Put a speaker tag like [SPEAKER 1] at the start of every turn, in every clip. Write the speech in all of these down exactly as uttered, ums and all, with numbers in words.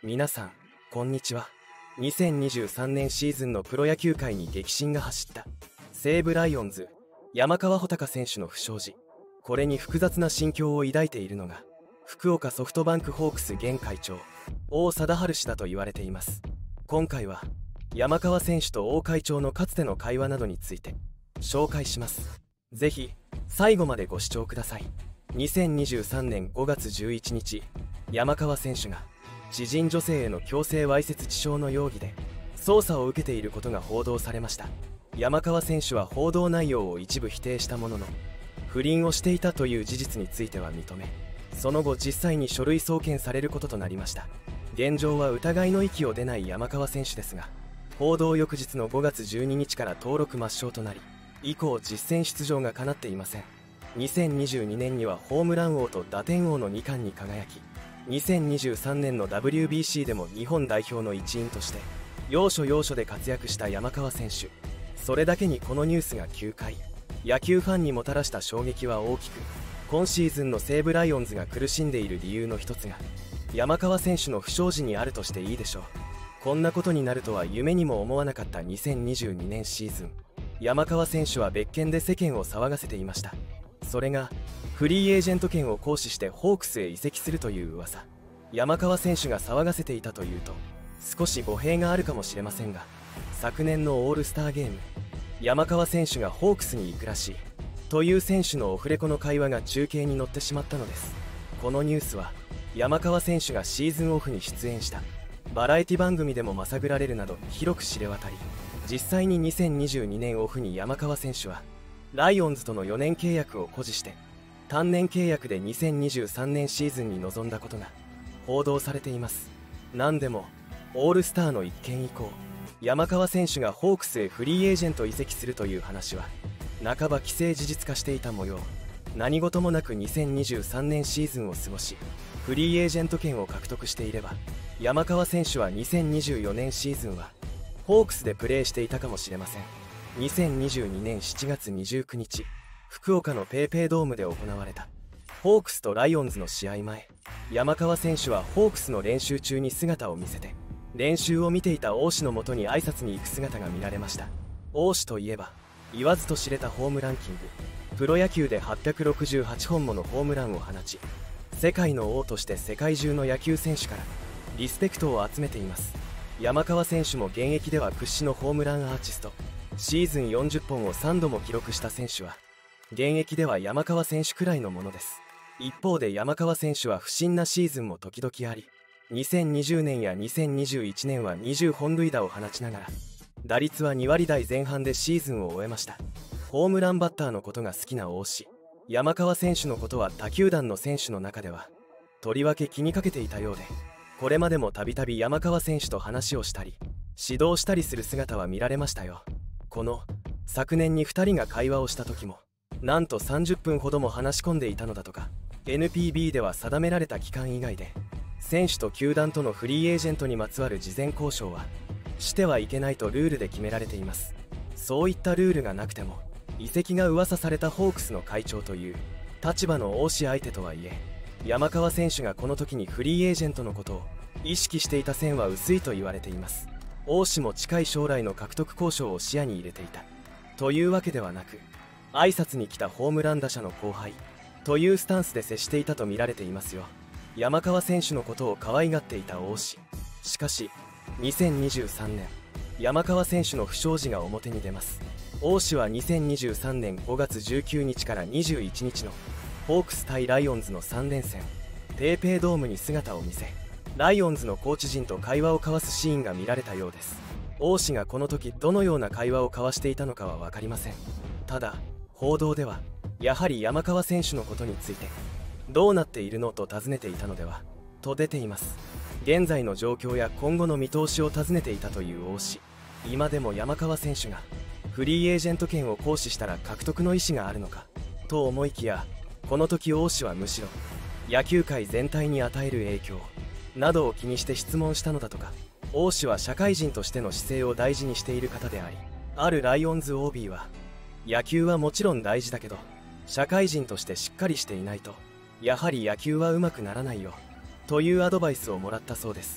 [SPEAKER 1] 皆さんこんにちは。にせんにじゅうさんねんシーズンのプロ野球界に激震が走った西武ライオンズ山川穂高選手の不祥事。これに複雑な心境を抱いているのが福岡ソフトバンクホークス現会長王貞治氏だと言われています。今回は山川選手と王会長のかつての会話などについて紹介します。ぜひ最後までご視聴ください。にせんにじゅうさんねんごがつじゅういちにち、山川選手が知人女性への強制わいせつ致傷の容疑で捜査を受けていることが報道されました。山川選手は報道内容を一部否定したものの、不倫をしていたという事実については認め、その後実際に書類送検されることとなりました。現状は疑いの域を出ない山川選手ですが、報道翌日のごがつじゅうににちから登録抹消となり、以降実戦出場が叶っていません。にせんにじゅうにねんにはホームラン王と打点王のにかんに輝き、にせんにじゅうさんねんの ダブリュービーシー でも日本代表の一員として要所要所で活躍した山川選手。それだけにこのニュースが球界野球ファンにもたらした衝撃は大きく、今シーズンの西武ライオンズが苦しんでいる理由の一つが山川選手の不祥事にあるとしていいでしょう。こんなことになるとは夢にも思わなかったにせんにじゅうにねんシーズン、山川選手は別件で世間を騒がせていました。それがフリーエージェント権を行使してホークスへ移籍するという噂。山川選手が騒がせていたというと少し語弊があるかもしれませんが、昨年のオールスターゲーム、山川選手がホークスに行くらしいという選手のオフレコの会話が中継に載ってしまったのです。このニュースは山川選手がシーズンオフに出演したバラエティ番組でもまさぐられるなど広く知れ渡り、実際ににせんにじゅうにねんオフに山川選手はライオンズとのよねん契約を固辞して単年契約でにせんにじゅうさんねんシーズンに臨んだことが報道されています。何でもオールスターの一件以降、山川選手がホークスへフリーエージェント移籍するという話は半ば既成事実化していた模様。何事もなくにせんにじゅうさんねんシーズンを過ごしフリーエージェント権を獲得していれば、山川選手はにせんにじゅうよねんシーズンはホークスでプレーしていたかもしれません。にせんにじゅうにねんしちがつにじゅうくにち、福岡のペイペイドームで行われたホークスとライオンズの試合前、山川選手はホークスの練習中に姿を見せて練習を見ていた王氏のもとに挨拶に行く姿が見られました。王氏といえば言わずと知れたホームランキング、プロ野球ではっぴゃくろくじゅうはちほんものホームランを放ち、世界の王として世界中の野球選手からリスペクトを集めています。山川選手も現役では屈指のホームランアーティスト、シーズンよんじゅっぽんをさんども記録した選手は現役では山川選手くらいのものです。一方で山川選手は不振なシーズンも時々あり、にせんにじゅうねんやにせんにじゅういちねんはにじゅうほんるいだを放ちながら打率はにわりだいぜん半でシーズンを終えました。ホームランバッターのことが好きな王氏、山川選手のことは他球団の選手の中ではとりわけ気にかけていたようで、これまでもたびたび山川選手と話をしたり指導したりする姿は見られましたよ。この昨年にふたりが会話をした時もなんとさんじゅっぷんほども話し込んでいたのだとか。 エヌピービー では定められた期間以外で選手と球団とのフリーエージェントにまつわる事前交渉はしてはいけないとルールで決められています。そういったルールがなくても移籍が噂されたホークスの会長という立場の王氏相手とはいえ、山川選手がこの時にフリーエージェントのことを意識していた線は薄いと言われています。王氏も近い将来の獲得交渉を視野に入れていたというわけではなく、挨拶に来たホームラン打者の後輩というスタンスで接していたと見られていますよ。山川選手のことを可愛がっていた王氏。しかしにせんにじゅうさんねん、山川選手の不祥事が表に出ます。王氏はにせんにじゅうさんねんごがつじゅうくにちからにじゅういちにちのホークス対ライオンズのさんれんせん、ペイペイドームに姿を見せライオンズのコーチ陣と会話を交わすシーンが見られたようです。王氏がこの時どのような会話を交わしていたのかは分かりません。ただ報道ではやはり山川選手のことについてどうなっているのと尋ねていたのではと出ています。現在の状況や今後の見通しを尋ねていたという王氏。今でも山川選手がフリーエージェント権を行使したら獲得の意思があるのかと思いきや、この時王氏はむしろ野球界全体に与える影響などを気にして質問したのだとか。王氏は社会人としての姿勢を大事にしている方であり、あるライオンズ オービー は野球はもちろん大事だけど社会人としてしっかりしていないとやはり野球はうまくならないよというアドバイスをもらったそうです。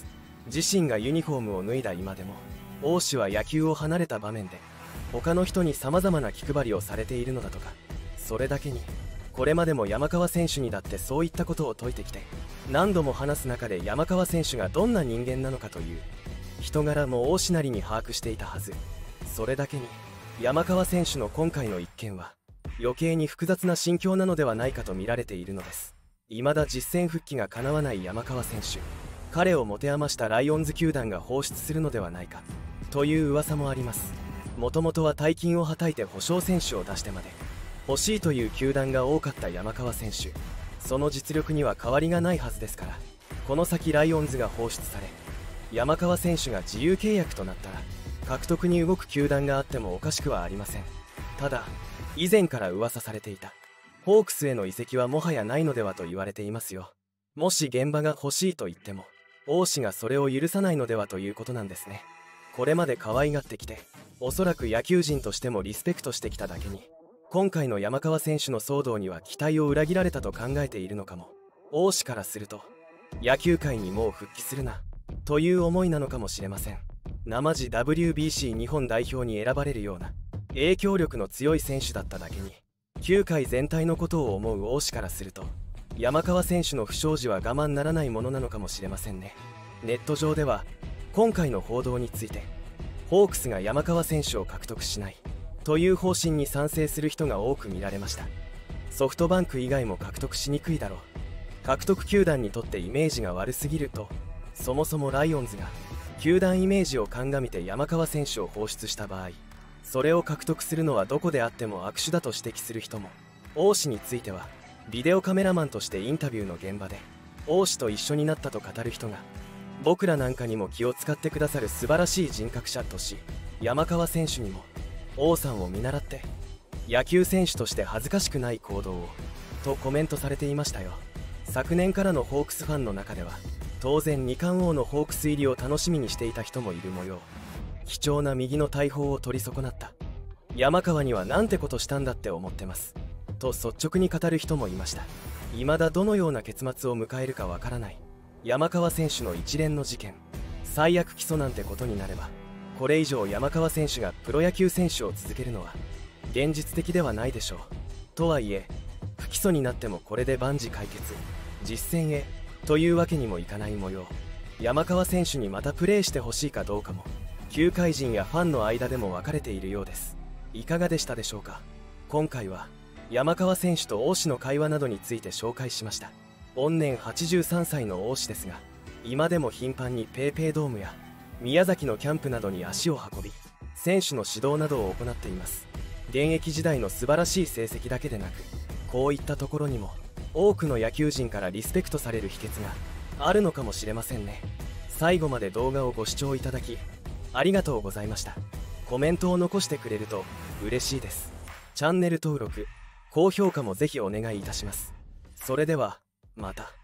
[SPEAKER 1] 自身がユニフォームを脱いだ今でも王氏は野球を離れた場面で他の人に様々な気配りをされているのだとか。それだけにこれまでも山川選手にだってそういったことを説いてきて、何度も話す中で山川選手がどんな人間なのかという人柄も王氏なりに把握していたはず。それだけに山川選手の今回の一件は余計に複雑な心境なのではないかと見られているのです。未だ実戦復帰が叶わない山川選手、彼を持て余したライオンズ球団が放出するのではないかという噂もあります。もともとは大金をはたいて保証選手を出してまで欲しいという球団が多かった山川選手、その実力には変わりがないはずですから、この先ライオンズが放出され山川選手が自由契約となったら獲得に動く球団があってもおかしくはありません。ただ以前から噂されていたホークスへの移籍はもはやないのではと言われていますよ。もし現場が欲しいと言っても王氏がそれを許さないのではということなんですね。これまで可愛がってきておそらく野球人としてもリスペクトしてきただけに、今回の山川選手の騒動には期待を裏切られたと考えているのかも。王氏からすると野球界にもう復帰するなという思いなのかもしれません。生地 ダブリュービーシー 日本代表に選ばれるような影響力の強い選手だっただけに、球界全体のことを思う王氏からすると山川選手の不祥事は我慢ならないものなのかもしれませんね。ネット上では今回の報道についてホークスが山川選手を獲得しないという方針に賛成する人が多く見られました。ソフトバンク以外も獲得しにくいだろう、獲得球団にとってイメージが悪すぎると。そもそもライオンズが球団イメージを鑑みて山川選手を放出した場合、それを獲得するのはどこであっても悪手だと指摘する人も。王氏についてはビデオカメラマンとしてインタビューの現場で王氏と一緒になったと語る人が、僕らなんかにも気を使ってくださる素晴らしい人格者とし、山川選手にも王さんを見習って野球選手として恥ずかしくない行動をとコメントされていましたよ。昨年からのホークスファンの中では当然二冠王のホークス入りを楽しみにしていた人もいる模様。貴重な右の大砲を取り損なった山川にはなんてことしたんだって思ってますと率直に語る人もいました。未だどのような結末を迎えるかわからない山川選手の一連の事件。最悪起訴なんてことになれば、これ以上山川選手がプロ野球選手を続けるのは現実的ではないでしょう。とはいえ不起訴になってもこれで万事解決、実戦へというわけにもいかない模様。山川選手にまたプレーしてほしいかどうかも球界人やファンの間でも分かれているようです。いかがでしたでしょうか。今回は山川選手と王氏の会話などについて紹介しました。御年はちじゅうさんさいの王氏ですが、今でも頻繁にペイペイドームや宮崎のキャンプなどに足を運び、選手の指導などを行っています。現役時代の素晴らしい成績だけでなく、こういったところにも多くの野球人からリスペクトされる秘訣があるのかもしれませんね。最後まで動画をご視聴いただきありがとうございました。コメントを残してくれると嬉しいです。チャンネル登録、高評価もぜひお願いいたします。それではまた。